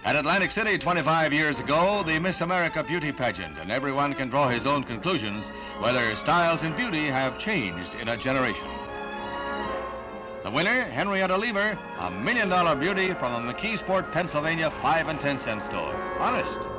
At Atlantic City 25 years ago, the Miss America beauty pageant, and everyone can draw his own conclusions whether styles in beauty have changed in a generation. The winner, Henrietta a $1 million beauty from a McKeesport, Pennsylvania 5 and 10 cent store. Honest.